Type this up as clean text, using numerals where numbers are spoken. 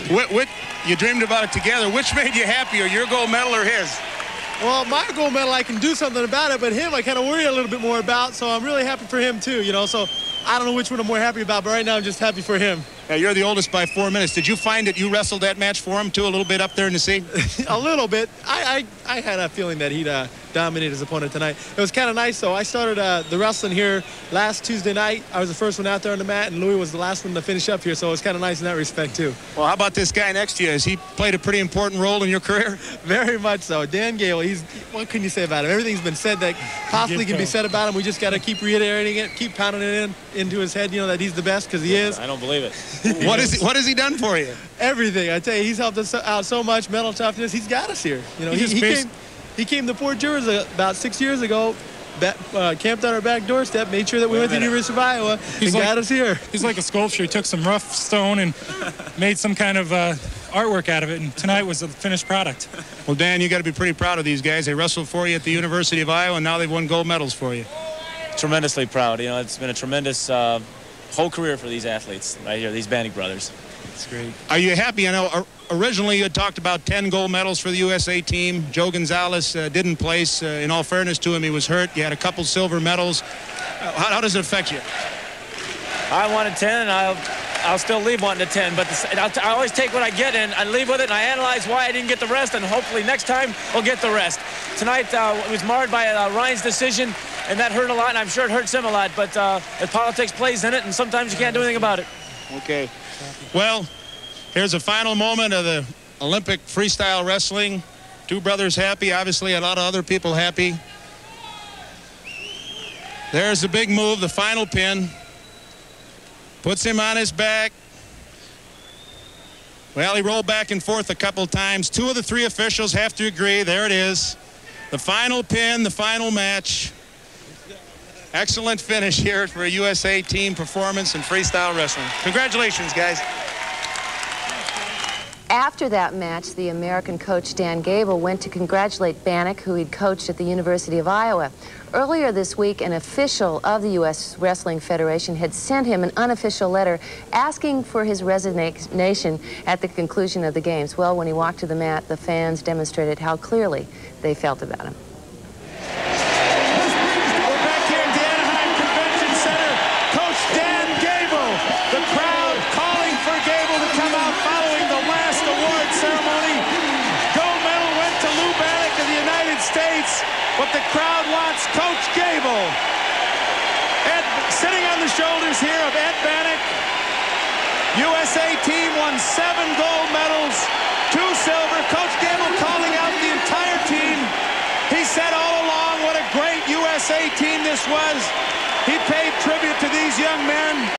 You dreamed about it together. Which made you happier, your gold medal or his? Well, my gold medal, I can do something about it, but him, I kind of worry a little bit more about, so I'm really happy for him, too, you know. So I don't know which one I'm more happy about, but right now I'm just happy for him. Yeah, you're the oldest by 4 minutes. Did you find that you wrestled that match for him, too, a little bit up there in the sea? A little bit. I had a feeling that he'd dominate his opponent tonight. It was kind of nice, though. I started the wrestling here last Tuesday night. I was the first one out there on the mat, and Louis was the last one to finish up here, so it was kind of nice in that respect, too. Well, how about this guy next to you? Has he played a pretty important role in your career? Very much so. Dan Gable, what can you say about him? Everything's been said that possibly can be said about him. We just got to keep reiterating it, keep pounding it into his head, you know, that he's the best, because he is. I don't believe it. What has he done for you? Everything. I tell you, he's helped us out so much. Mental toughness. He's got us here. You know, he came to Fort Jewers about 6 years ago. Camped on our back doorstep, made sure that we went to the University of Iowa, and got us here. He's like a sculptor. He took some rough stone and made some kind of artwork out of it, and tonight was the finished product. Well, Dan, you got to be pretty proud of these guys. They wrestled for you at the University of Iowa, and now they've won gold medals for you. Tremendously proud. You know, it's been a tremendous whole career for these athletes right here, these Bannock brothers. It's great. Are you happy? I know originally you had talked about 10 gold medals for the USA team. Joe Gonzalez didn't place. In all fairness to him, he was hurt. You had a couple silver medals. How does it affect you? I wanted 10, and I'll still leave wanting a 10, but I always take what I get, and I leave with it, and I analyze why I didn't get the rest, and hopefully next time we'll get the rest. Tonight it was marred by Ryan's decision, and that hurt a lot, and I'm sure it hurts him a lot, but politics plays in it, and sometimes you can't do anything about it. Okay. Well, here's a final moment of the Olympic freestyle wrestling. Two brothers happy, obviously a lot of other people happy. There's the big move, the final pin. Puts him on his back. Well, he rolled back and forth a couple times. Two of the three officials have to agree. There it is. The final pin, the final match. Excellent finish here for a USA team performance in freestyle wrestling. Congratulations, guys. After that match, the American coach Dan Gable went to congratulate Bannock, who he'd coached at the University of Iowa. Earlier this week, an official of the U.S. Wrestling Federation had sent him an unofficial letter asking for his resignation at the conclusion of the games. Well, when he walked to the mat, the fans demonstrated how clearly they felt about him. We're back here at the Anaheim Convention Center. Coach Dan Gable, the crowd calling for Gable to come out following the last award ceremony. Gold medal went to Lou Bannock of the United States, but the crowd wants Coach Gable. Sitting on the shoulders here of Ed Bannock. USA team won 7 gold medals, 2 silver. Coach Gable calling out the entire team. He said all along what a great USA team this was. He paid tribute to these young men.